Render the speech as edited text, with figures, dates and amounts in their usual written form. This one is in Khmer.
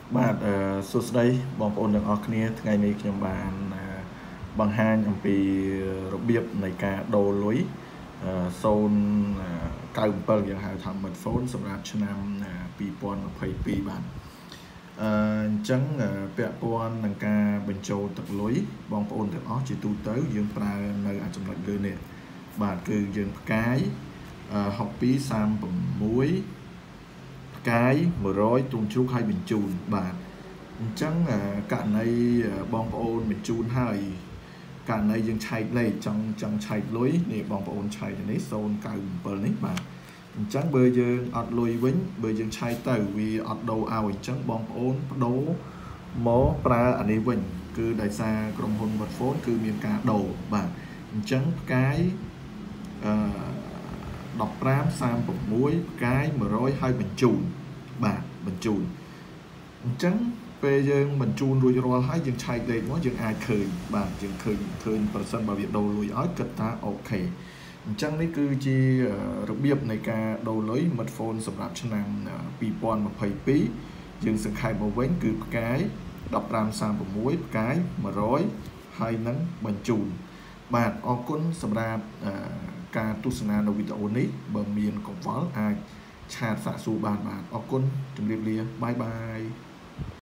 បាទសួស្តីបងប្អូនទាំងអស់គ្នាថ្ងៃនេះខ្ញុំបានបង្ហាញអំពីរបៀបនៃការដូរលុយ097យើងហៅថា smartphone សម្រាប់ឆ្នាំ2022បាទអញ្ចឹងពាក់ព័ន្ធនឹងការបញ្ចូលទឹកលុយបងប្អូនទាំងអស់ជាទូទៅយើងប្រើនៅចំណុចលើនេះបាទគឺយើងផ្កាយ6236ផ្កាយ100ទូនជ្រូកឲ្យបញ្ជូនបាទអញ្ចឹងករណីបងប្អូនបញ្ជូនហើយករណីយើងឆែកលេខចង់ឆែកលុយនេះបងប្អូនឆែកនេះ097នេះបាទអញ្ចឹងបើយើងអត់លុយវិញបើយើងឆែកទៅវាអត់ដូរឲ្យអញ្ចឹងបងប្អូនបដូរមកប្រើអានេះវិញគឺដោយសារក្រុមហ៊ុន Vodafone គឺមានការដូរបាទអញ្ចឹងផ្កាយ1536ផ្កាយ100ហើយបញ្ជូនបាទបញ្ជូនអញ្ចឹងពេលយើងបញ្ជូនរួចរាល់ហើយយើងឆែកលេខមកយើងអាចឃើញបាទយើងឃើញប្រសិនបើវាដូរលុយឲ្យគិតថាអូខេអញ្ចឹងនេះគឺជារបៀបនៃការដូរលុយ smartphone សម្រាប់ឆ្នាំ2022យើងសង្ខេបមកវិញគឺផ្កាយ1536ផ្កាយ100ហើយនឹងបញ្ជូនបាទអរគុណសម្រាប់ការទស្សនានៅវីដេអូនេះបើមានកង្វល់អាចឆាតសាកសួរបានបាទអរគុណជម្រាបលាបាយបាយ